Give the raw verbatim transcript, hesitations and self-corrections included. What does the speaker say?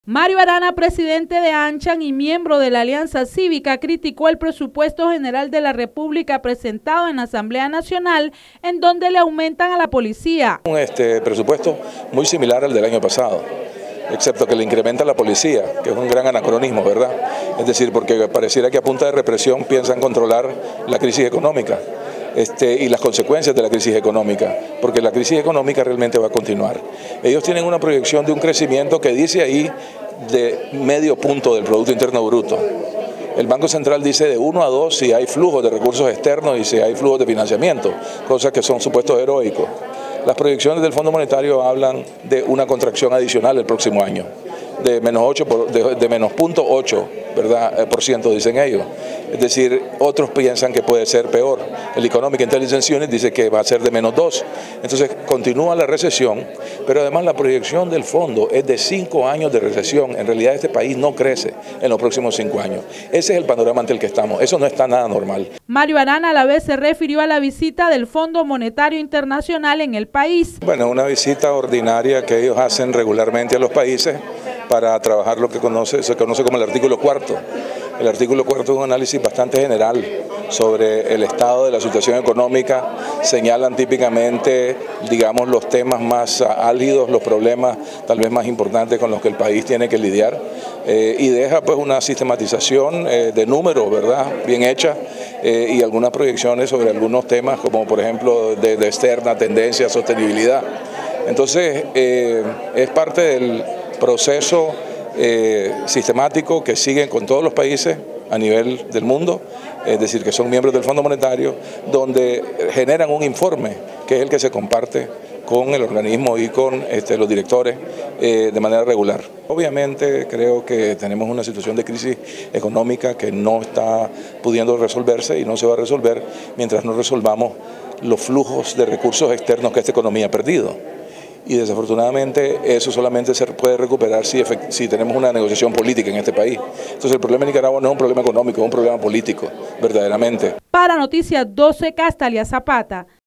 Mario Arana, presidente de ANCHAN y miembro de la Alianza Cívica, criticó el presupuesto general de la República presentado en la Asamblea Nacional, en donde le aumentan a la policía. Este presupuesto muy similar al del año pasado, excepto que le incrementa a la policía, que es un gran anacronismo, ¿verdad? Es decir, porque pareciera que a punta de represión piensan controlar la crisis económica. Este, y las consecuencias de la crisis económica, porque la crisis económica realmente va a continuar. Ellos tienen una proyección de un crecimiento que dice ahí de medio punto del Producto Interno Bruto. El Banco Central dice de uno a dos si hay flujos de recursos externos y si hay flujos de financiamiento, cosas que son supuestos heroicos. Las proyecciones del Fondo Monetario hablan de una contracción adicional el próximo año, de menos ocho por, de, de menos punto ocho, ¿verdad? por ciento dicen ellos. Es decir, otros piensan que puede ser peor. El Economic Intelligence Unit dice que va a ser de menos dos. Entonces continúa la recesión, pero además la proyección del fondo es de cinco años de recesión. En realidad este país no crece en los próximos cinco años. Ese es el panorama ante el que estamos. Eso no está nada normal. Mario Arana a la vez se refirió a la visita del Fondo Monetario Internacional en el país. Bueno, una visita ordinaria que ellos hacen regularmente a los países para trabajar lo que conoce, se conoce como el artículo cuarto. El artículo cuarto es un análisis bastante general sobre el estado de la situación económica, señalan típicamente, digamos, los temas más álgidos, los problemas tal vez más importantes con los que el país tiene que lidiar, eh, y deja pues una sistematización eh, de números, ¿verdad?, bien hecha, eh, y algunas proyecciones sobre algunos temas como por ejemplo de, de externa, tendencia, sostenibilidad. Entonces eh, es parte del proceso Eh, sistemático que siguen con todos los países a nivel del mundo, es decir, que son miembros del Fondo Monetario, donde generan un informe que es el que se comparte con el organismo y con este, los directores eh, de manera regular. Obviamente creo que tenemos una situación de crisis económica que no está pudiendo resolverse y no se va a resolver mientras no resolvamos los flujos de recursos externos que esta economía ha perdido. Y desafortunadamente eso solamente se puede recuperar si, si tenemos una negociación política en este país. Entonces el problema de Nicaragua no es un problema económico, es un problema político, verdaderamente. Para Noticias doce, Castalia Zapata.